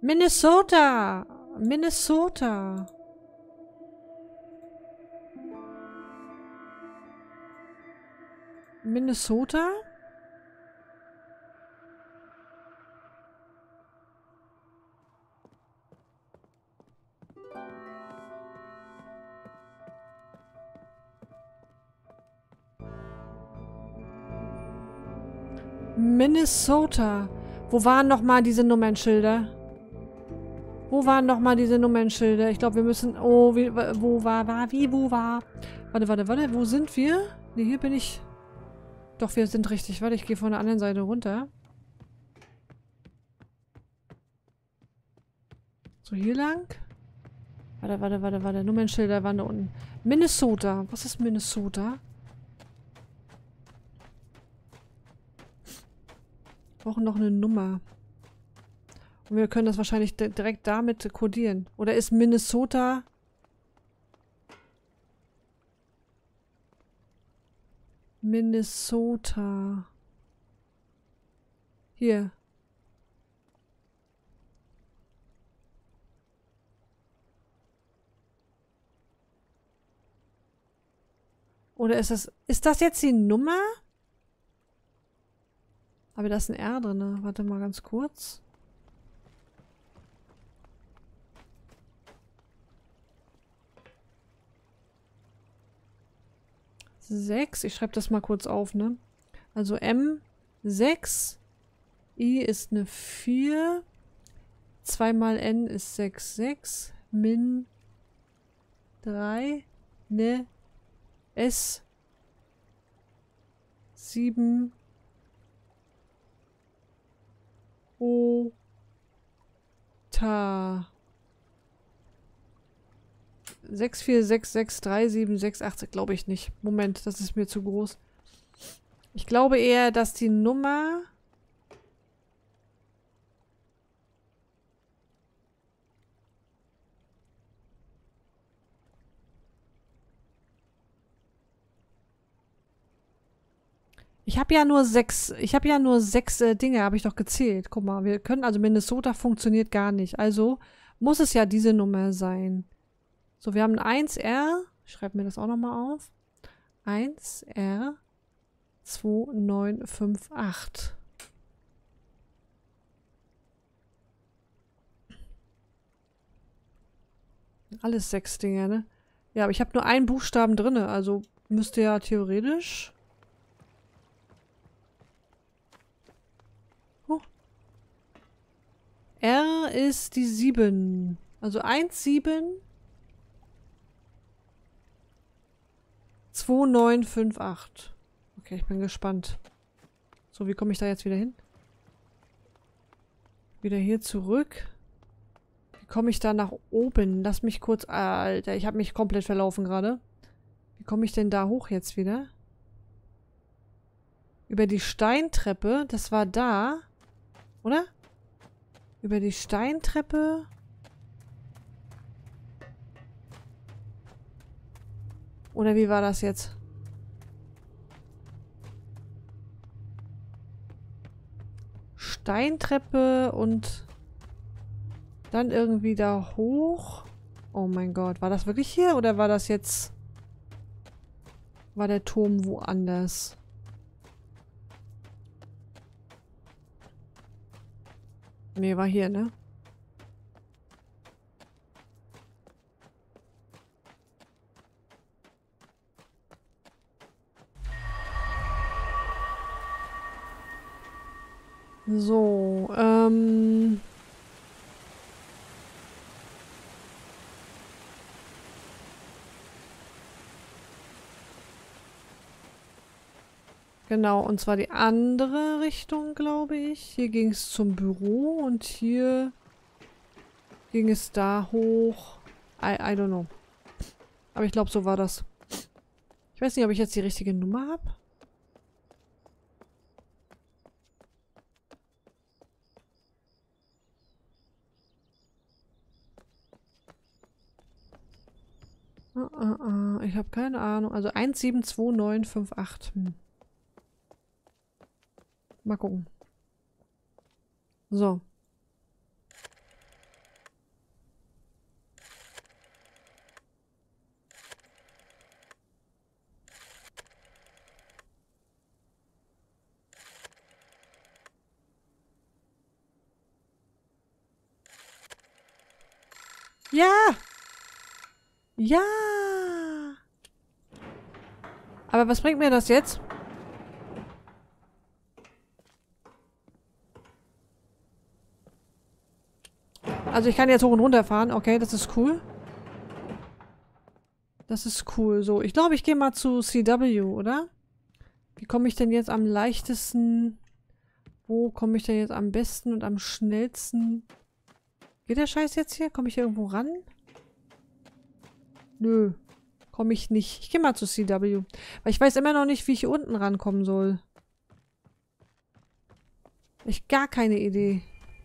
Minnesota! Minnesota! Minnesota? Minnesota. Wo waren nochmal diese Nummernschilder? Wo waren nochmal diese Nummernschilder? Ich glaube, wir müssen... Oh, wo war? Warte. Wo sind wir? Ne, hier bin ich... Doch, wir sind richtig. Warte, ich gehe von der anderen Seite runter. So, hier lang. Warte. Nummernschilder waren da unten. Minnesota. Was ist Minnesota? Wir brauchen noch eine Nummer. Und wir können das wahrscheinlich direkt damit kodieren. Oder ist Minnesota... Minnesota. Hier. Oder ist das jetzt die Nummer? Aber da ist ein R drin. Ne? Warte mal ganz kurz. Sechs. Ich schreibe das mal kurz auf, ne? Also M6. I ist eine 4. 2 mal N ist 6. 6. Min 3. Ne. S. 7. O. Ta. 6, 4, 6, 6, 3, 7, 6, 8, glaube ich nicht. Moment, das ist mir zu groß. Ich glaube eher, dass die Nummer... Ich habe ja nur 6, Dinge, habe ich doch gezählt. Guck mal, wir können, also Minnesota funktioniert gar nicht. Also muss es ja diese Nummer sein. So, wir haben ein 1R. Ich schreibe mir das auch nochmal auf. 1R 2958. Alles 6 Dinge, ne? Ja, aber ich habe nur einen Buchstaben drin, also müsste ja theoretisch... R ist die 7. Also 1, 7. 2958. Okay, ich bin gespannt. So, wie komme ich da jetzt wieder hin? Wieder hier zurück. Wie komme ich da nach oben? Lass mich kurz... Alter, ich habe mich komplett verlaufen gerade. Wie komme ich denn da hoch jetzt wieder? Über die Steintreppe. Das war da. Oder? Über die Steintreppe. Oder wie war das jetzt? Steintreppe und dann irgendwie da hoch. Oh mein Gott, war das wirklich hier oder war das jetzt... War der Turm woanders? Nee, war hier, ne? So, genau, und zwar die andere Richtung, glaube ich. Hier ging es zum Büro und hier ging es da hoch. I don't know. Aber ich glaube, so war das. Ich weiß nicht, ob ich jetzt die richtige Nummer habe. Ich habe keine Ahnung. Also 172958. Mal gucken. So. Ja! Ja! Aber was bringt mir das jetzt? Also ich kann jetzt hoch und runter fahren. Okay, das ist cool. Das ist cool. So, ich glaube, ich gehe mal zu CW, oder? Wie komme ich denn jetzt am leichtesten... Wo komme ich denn jetzt am besten und am schnellsten... Geht der Scheiß jetzt hier? Komme ich hier irgendwo ran? Nö. Komme ich nicht. Ich gehe mal zu CW. Weil ich weiß immer noch nicht, wie ich hier unten rankommen soll. Ich gar keine Idee.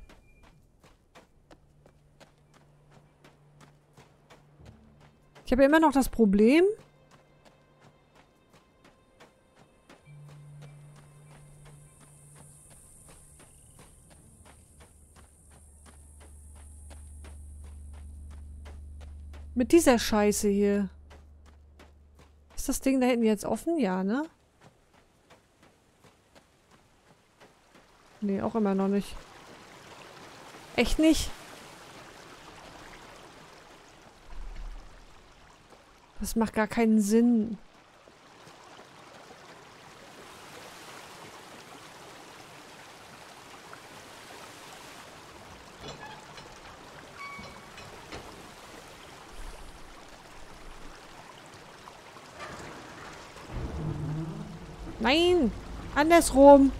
Ich habe ja immer noch das Problem. Mit dieser Scheiße hier. Ist das Ding da hinten jetzt offen? Ja, ne? Nee, auch immer noch nicht. Echt nicht? Das macht gar keinen Sinn. Nein! Andersrum!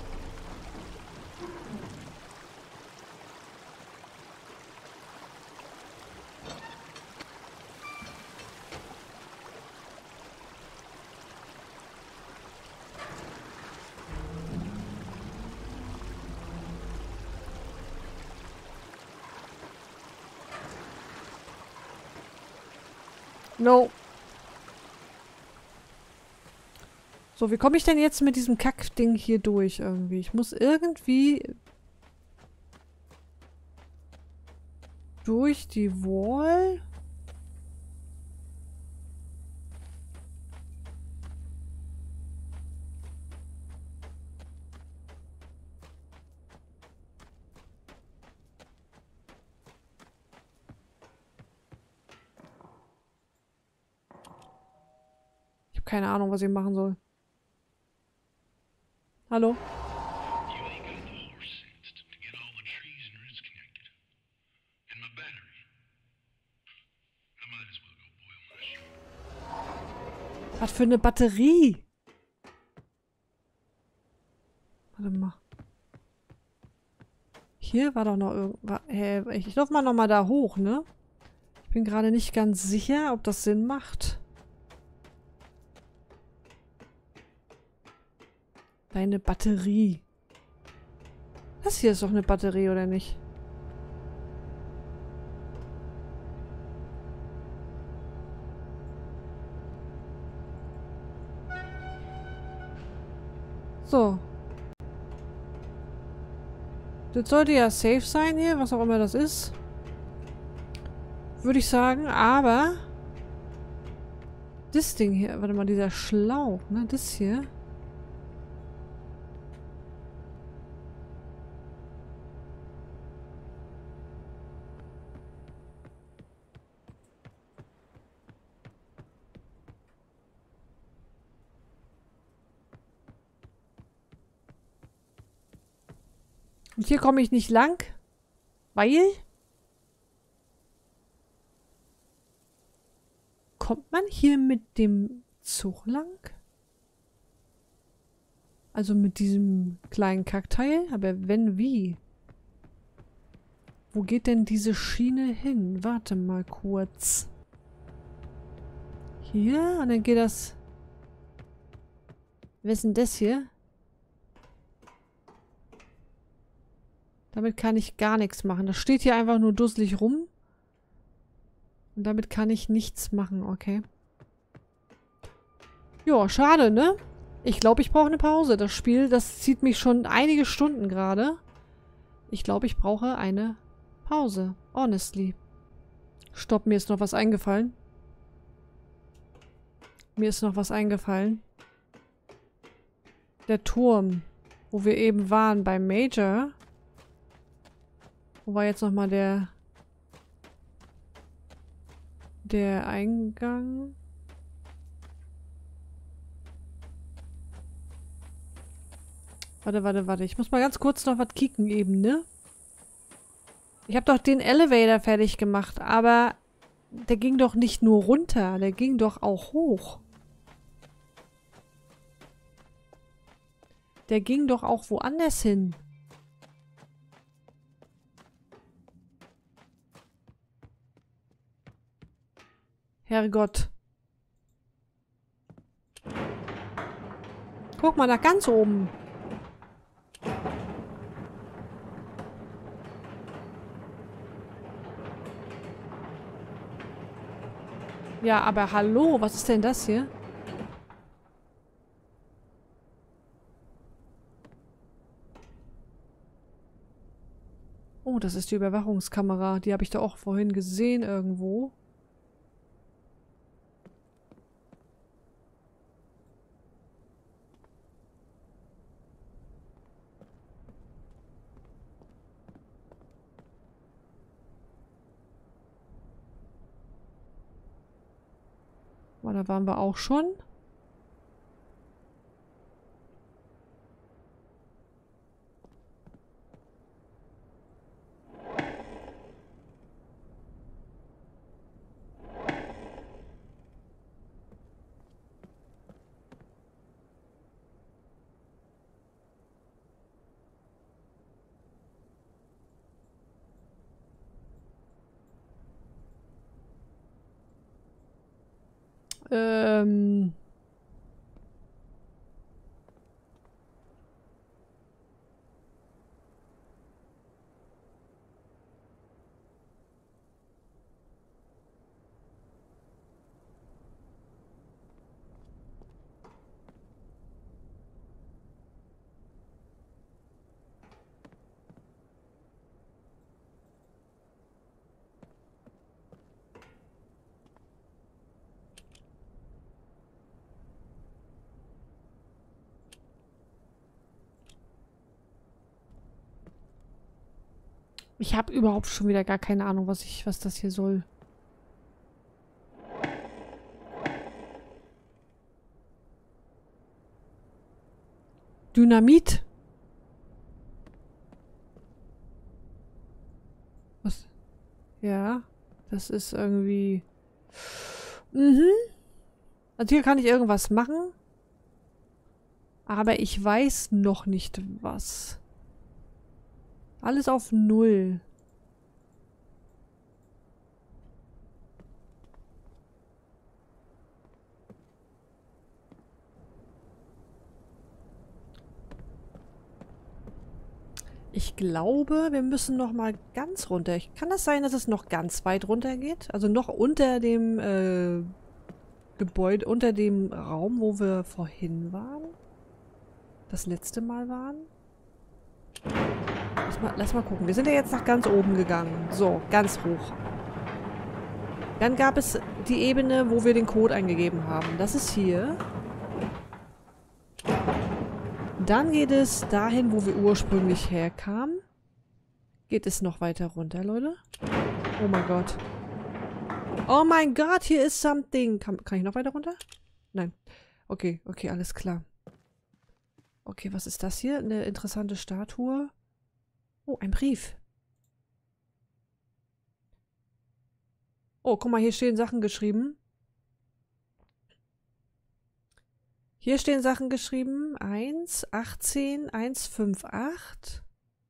No. So, wie komme ich denn jetzt mit diesem Kackding hier durch irgendwie? Ich muss irgendwie durch die Wall. Ich habe keine Ahnung, was ich machen soll. Hallo? Was für eine Batterie? Warte mal. Hier war doch noch irgendwas. Ich laufe mal nochmal da hoch, ne? Ich bin gerade nicht ganz sicher, ob das Sinn macht. Deine Batterie. Das hier ist doch eine Batterie, oder nicht? So. Das sollte ja safe sein hier, was auch immer das ist. Würde ich sagen, aber... Das Ding hier, warte mal, dieser Schlauch, ne? Das hier... Und hier komme ich nicht lang, weil... Kommt man hier mit dem Zug lang? Also mit diesem kleinen Kackteil? Aber wenn, wie? Wo geht denn diese Schiene hin? Warte mal kurz. Hier? Und dann geht das... Was ist denn das hier? Damit kann ich gar nichts machen. Das steht hier einfach nur dusselig rum. Und damit kann ich nichts machen, okay. Ja, schade, ne? Ich glaube, ich brauche eine Pause. Das Spiel, das zieht mich schon einige Stunden gerade. Ich glaube, ich brauche eine Pause. Honestly. Stopp, mir ist noch was eingefallen. Mir ist noch was eingefallen. Der Turm, wo wir eben waren beim Major. Wo war jetzt nochmal der... Der Eingang. Warte. Ich muss mal ganz kurz noch was kicken eben, ne? Ich habe doch den Elevator fertig gemacht, aber der ging doch nicht nur runter, der ging doch auch hoch. Der ging doch auch woanders hin. Herrgott. Guck mal, nach ganz oben. Ja, aber hallo, was ist denn das hier? Oh, das ist die Überwachungskamera. Die habe ich da auch vorhin gesehen irgendwo. Oh, da waren wir auch schon. Ähm... Ich habe überhaupt schon wieder gar keine Ahnung, was das hier soll. Dynamit? Was? Ja, das ist irgendwie... Mhm. Also hier kann ich irgendwas machen. Aber ich weiß noch nicht was. Alles auf Null. Ich glaube, wir müssen noch mal ganz runter. Kann das sein, dass es noch ganz weit runter geht? Also noch unter dem Gebäude, unter dem Raum, wo wir vorhin waren? Das letzte Mal waren? Lass mal gucken. Wir sind ja jetzt nach ganz oben gegangen. So, ganz hoch. Dann gab es die Ebene, wo wir den Code eingegeben haben. Das ist hier. Dann geht es dahin, wo wir ursprünglich herkamen. Geht es noch weiter runter, Leute? Oh mein Gott. Oh mein Gott, hier ist something. Kann ich noch weiter runter? Nein. Okay, alles klar. Okay, was ist das hier? Eine interessante Statue. Oh, ein Brief. Oh, guck mal, hier stehen Sachen geschrieben. Hier stehen Sachen geschrieben. 1, 18, 158,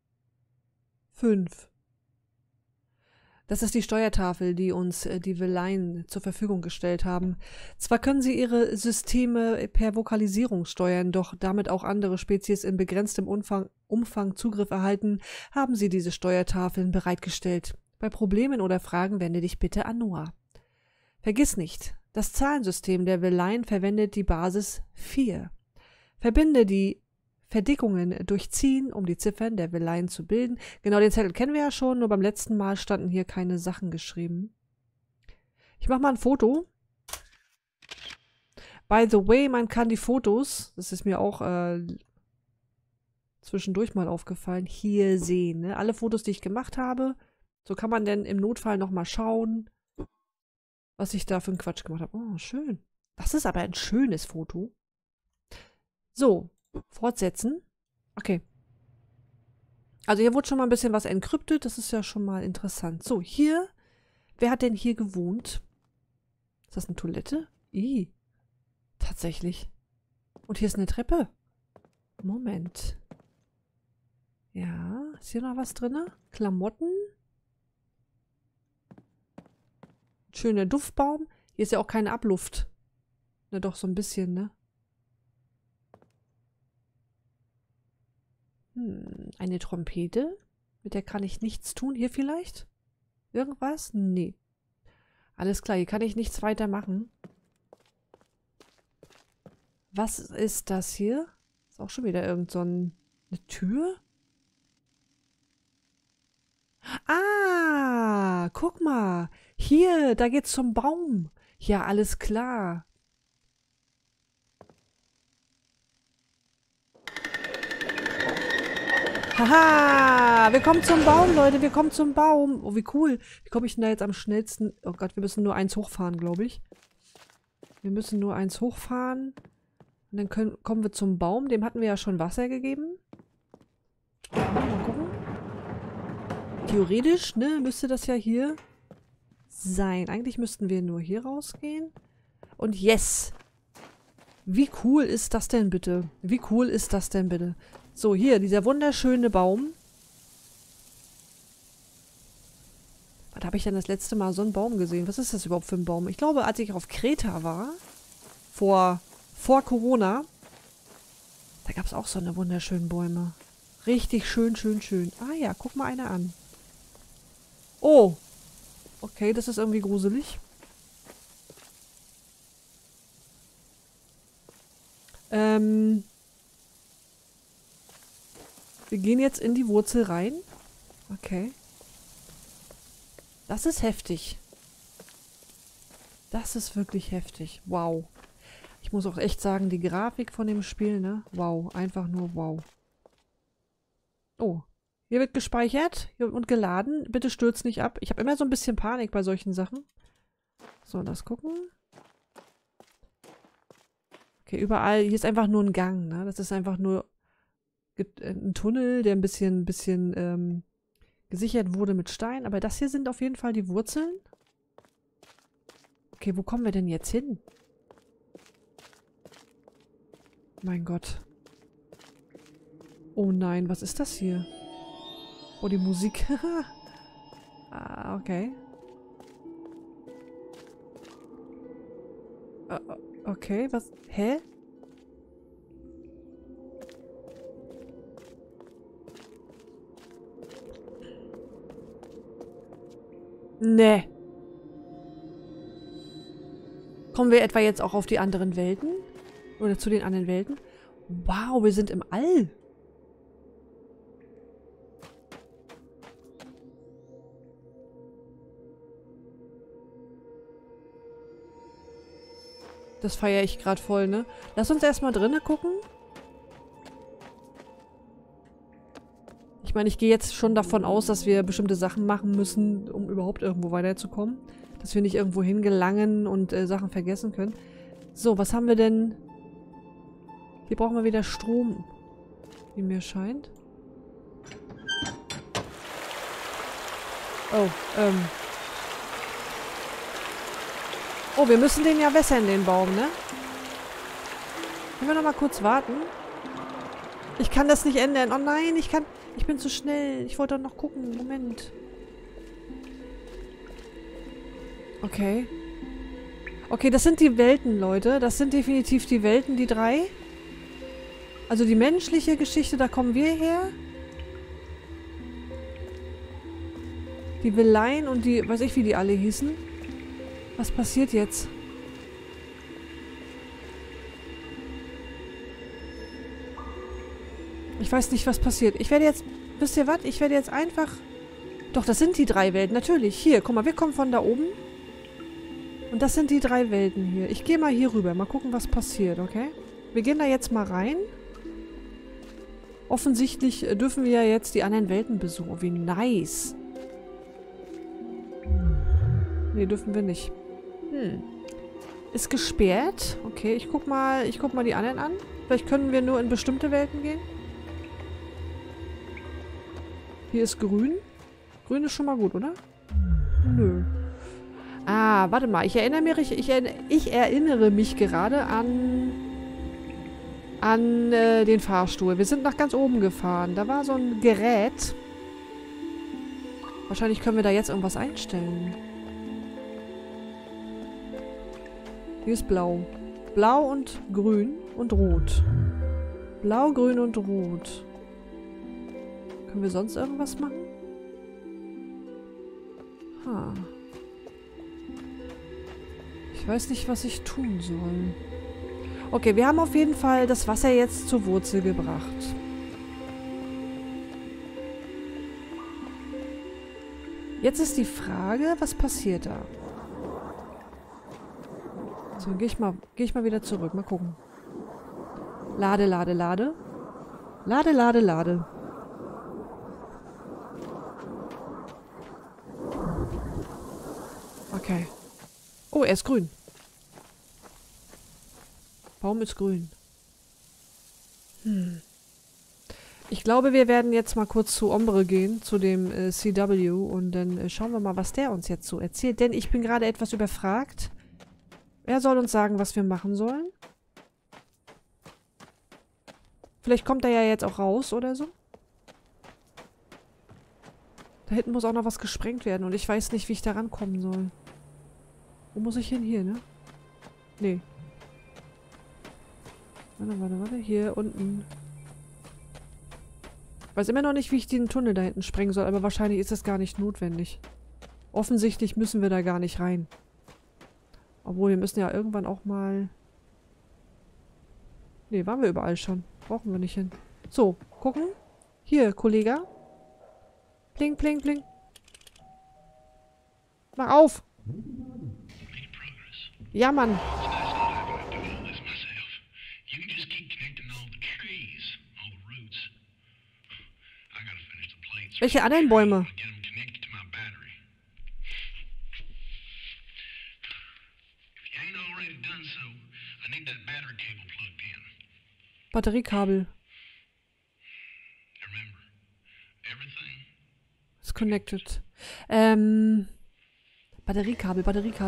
5. Das ist die Steuertafel, die uns die Villain zur Verfügung gestellt haben. Zwar können sie ihre Systeme per Vokalisierung steuern, doch damit auch andere Spezies in begrenztem Umfang Zugriff erhalten, haben sie diese Steuertafeln bereitgestellt. Bei Problemen oder Fragen wende dich bitte an Noah. Vergiss nicht, das Zahlensystem der Villain verwendet die Basis 4. Verbinde die Verdickungen durchziehen, um die Ziffern der Villain zu bilden. Genau, den Zettel kennen wir ja schon, nur beim letzten Mal standen hier keine Sachen geschrieben. Ich mache mal ein Foto. By the way, man kann die Fotos, das ist mir auch zwischendurch mal aufgefallen, hier sehen. Ne? Alle Fotos, die ich gemacht habe. So kann man denn im Notfall nochmal schauen, was ich da für einen Quatsch gemacht habe. Oh, schön. Das ist aber ein schönes Foto. So, fortsetzen. Okay. Also hier wurde schon mal ein bisschen was entkryptet. Das ist ja schon mal interessant. So, hier. Wer hat denn hier gewohnt? Ist das eine Toilette? Ih. Tatsächlich. Und hier ist eine Treppe. Moment. Ja, ist hier noch was drin? Klamotten. Schöner Duftbaum. Hier ist ja auch keine Abluft. Na doch, so ein bisschen, ne? Eine Trompete. Mit der kann ich nichts tun. Hier vielleicht? Irgendwas? Nee. Alles klar, hier kann ich nichts weiter machen. Was ist das hier? Ist auch schon wieder irgend so eine Tür? Ah, guck mal. Hier, da geht's zum Baum. Ja, alles klar. Haha, wir kommen zum Baum, Leute, wir kommen zum Baum. Oh, wie cool. Wie komme ich denn da jetzt am schnellsten? Oh Gott, wir müssen nur eins hochfahren, glaube ich. Wir müssen nur eins hochfahren. Und dann kommen wir zum Baum. Dem hatten wir ja schon Wasser gegeben. Mal gucken. Theoretisch, ne, müsste das ja hier sein. Eigentlich müssten wir nur hier rausgehen. Und yes! Wie cool ist das denn bitte? Wie cool ist das denn bitte? So, hier, dieser wunderschöne Baum. Wann habe ich denn das letzte Mal so einen Baum gesehen? Was ist das überhaupt für ein Baum? Ich glaube, als ich auf Kreta war, vor Corona, da gab es auch so eine wunderschönen Bäume. Richtig schön, schön, schön. Ah ja, guck mal eine an. Oh. Okay, das ist irgendwie gruselig. Wir gehen jetzt in die Wurzel rein. Okay. Das ist heftig. Das ist wirklich heftig. Wow. Ich muss auch echt sagen, die Grafik von dem Spiel, ne? Wow. Einfach nur wow. Oh. Hier wird gespeichert und geladen. Bitte stürzt nicht ab. Ich habe immer so ein bisschen Panik bei solchen Sachen. So, lass gucken. Okay, überall. Hier ist einfach nur ein Gang, ne? Das ist einfach nur ein Tunnel, der ein bisschen gesichert wurde mit Stein. Aber das hier sind auf jeden Fall die Wurzeln. Okay, wo kommen wir denn jetzt hin? Mein Gott. Oh nein, was ist das hier? Oh, die Musik. Ah, okay. Okay, was? Hä? Nee. Kommen wir etwa jetzt auch auf die anderen Welten? Oder zu den anderen Welten? Wow, wir sind im All. Das feiere ich gerade voll, ne? Lass uns erstmal drinnen gucken. Ich meine, ich gehe jetzt schon davon aus, dass wir bestimmte Sachen machen müssen, um überhaupt irgendwo weiterzukommen. Dass wir nicht irgendwo hingelangen und Sachen vergessen können. So, was haben wir denn? Hier brauchen wir wieder Strom, wie mir scheint. Oh, Oh, wir müssen den ja wässern, den Baum, ne? Können wir noch mal kurz warten? Ich kann das nicht ändern. Oh nein, ich bin zu schnell. Ich wollte doch noch gucken. Moment. Okay. Okay, das sind die Welten, Leute. Das sind definitiv die Welten, die 3. Also die menschliche Geschichte, da kommen wir her. Die Villain und die, weiß ich, wie die alle hießen. Was passiert jetzt? Ich weiß nicht, was passiert. Ich werde jetzt... Wisst ihr was? Ich werde jetzt einfach... Doch, das sind die 3 Welten. Natürlich. Hier, guck mal, wir kommen von da oben. Und das sind die 3 Welten hier. Ich gehe mal hier rüber. Mal gucken, was passiert, okay? Wir gehen da jetzt mal rein. Offensichtlich dürfen wir ja jetzt die anderen Welten besuchen. Oh, wie nice. Nee, dürfen wir nicht. Hm. Ist gesperrt. Okay, ich guck mal die anderen an. Vielleicht können wir nur in bestimmte Welten gehen. Hier ist grün. Grün ist schon mal gut, oder? Nö. Ah, warte mal. Ich erinnere mich gerade an den Fahrstuhl. Wir sind nach ganz oben gefahren. Da war so ein Gerät. Wahrscheinlich können wir da jetzt irgendwas einstellen. Hier ist blau. Blau und grün und rot. Blau, grün und rot. Können wir sonst irgendwas machen? Ha. Ich weiß nicht, was ich tun soll. Okay, wir haben auf jeden Fall das Wasser jetzt zur Wurzel gebracht. Jetzt ist die Frage, was passiert da? So, dann gehe ich mal wieder zurück. Mal gucken. Lade, lade, lade. Lade, lade, lade. Okay. Oh, er ist grün. Baum ist grün. Ich glaube, wir werden jetzt mal kurz zu Ombre gehen, zu dem CW, und dann schauen wir mal, was der uns jetzt so erzählt. Denn ich bin gerade etwas überfragt. Er soll uns sagen, was wir machen sollen. Vielleicht kommt er ja jetzt auch raus oder so. Da hinten muss auch noch was gesprengt werden und ich weiß nicht, wie ich da rankommen soll. Wo muss ich hin? Hier, ne? Nee. Warte, warte, warte. Hier unten. Ich weiß immer noch nicht, wie ich den Tunnel da hinten sprengen soll, aber wahrscheinlich ist das gar nicht notwendig. Offensichtlich müssen wir da gar nicht rein. Obwohl, wir müssen ja irgendwann auch mal... Nee, waren wir überall schon. Brauchen wir nicht hin. So, gucken. Hier, Kollege. Pling, pling, pling. Mach auf! Ja, Mann. Welche anderen Bäume? Batteriekabel. Ist connected. Batteriekabel.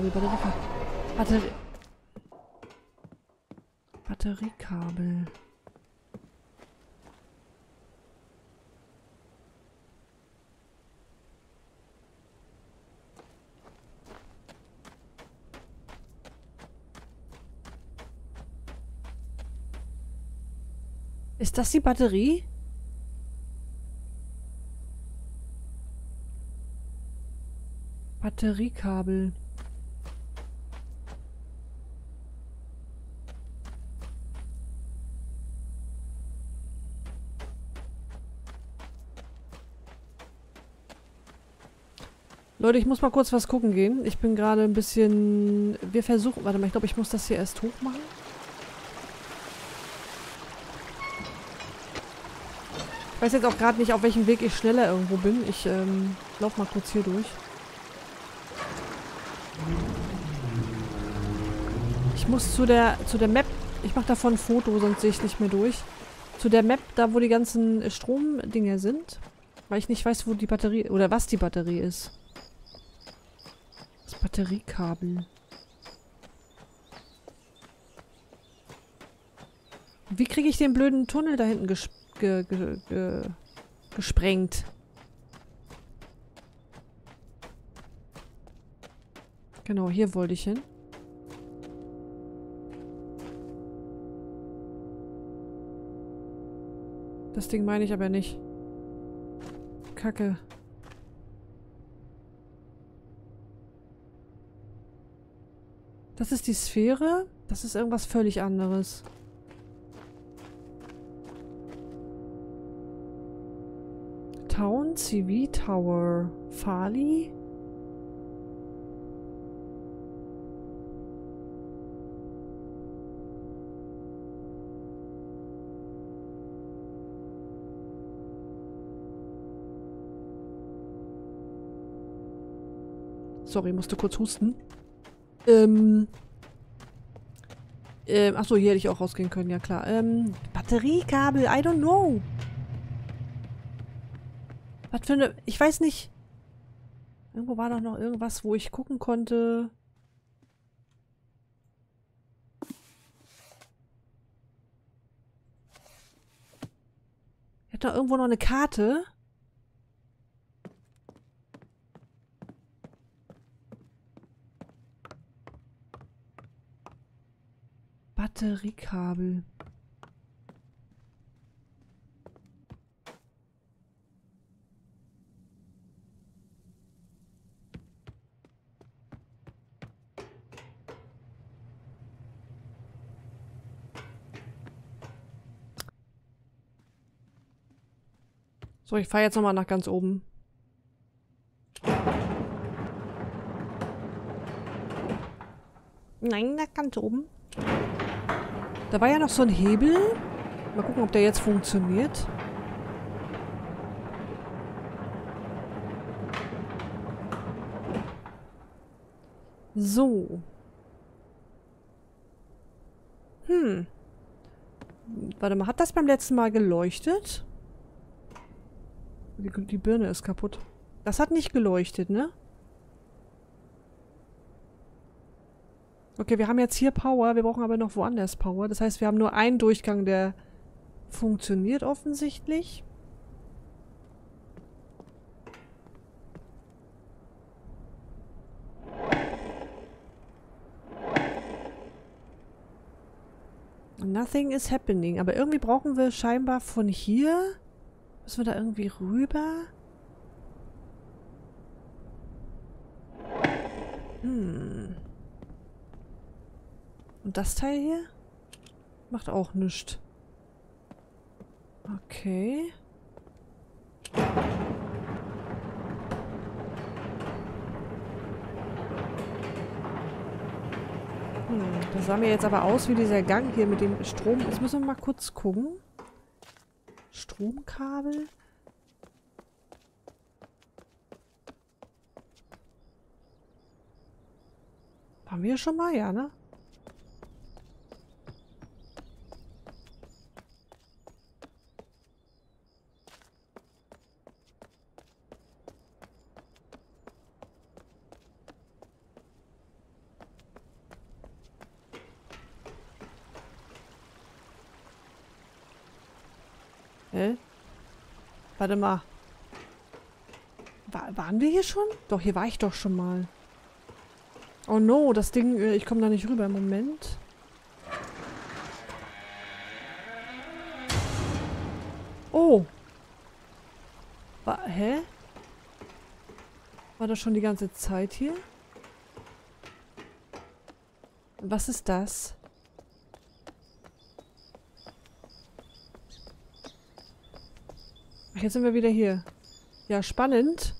Batteriekabel. Ist das die Batterie? Batteriekabel. Leute, ich muss mal kurz was gucken gehen. Ich bin gerade ein bisschen... Wir versuchen... Warte mal, ich glaube, ich muss das hier erst hoch machen. Ich weiß jetzt auch gerade nicht, auf welchem Weg ich schneller irgendwo bin. Ich laufe mal kurz hier durch. Ich muss zu der Map... Ich mache davon ein Foto, sonst sehe ich nicht mehr durch. Zu der Map, da wo die ganzen Stromdinger sind. Weil ich nicht weiß, wo die Batterie... Oder was die Batterie ist. Das Batteriekabel. Wie kriege ich den blöden Tunnel da hinten gesprengt? Genau, hier wollte ich hin. Das Ding meine ich aber nicht. Kacke. Das ist die Sphäre? Das ist irgendwas völlig anderes. Town CV Tower. Farley? Sorry, musste kurz husten. Achso, hier hätte ich auch rausgehen können, ja klar. Batteriekabel, I don't know. Was für eine... Ich weiß nicht. Irgendwo war doch noch irgendwas, wo ich gucken konnte. Ich hatte da irgendwo noch eine Karte. Batteriekabel. So, ich fahre jetzt nochmal nach ganz oben. Nein, nach ganz oben. Da war ja noch so ein Hebel. Mal gucken, ob der jetzt funktioniert. So. Warte mal, hat das beim letzten Mal geleuchtet? Die Birne ist kaputt. Das hat nicht geleuchtet, ne? Okay, wir haben jetzt hier Power. Wir brauchen aber noch woanders Power. Das heißt, wir haben nur einen Durchgang, der funktioniert offensichtlich. Nothing is happening. Aber irgendwie brauchen wir scheinbar von hier... Müssen wir da irgendwie rüber? Und das Teil hier? Macht auch nichts. Okay. Das sah mir jetzt aber aus wie dieser Gang hier mit dem Strom. Jetzt müssen wir mal kurz gucken. Stromkabel. Waren wir schon mal? Ja, ne? Hä? Warte mal. Waren wir hier schon? Doch, hier war ich doch schon mal. Oh no, das Ding, ich komme da nicht rüber. Moment. Oh. Hä? War das schon die ganze Zeit hier? Was ist das? Ach, jetzt sind wir wieder hier. Ja, spannend.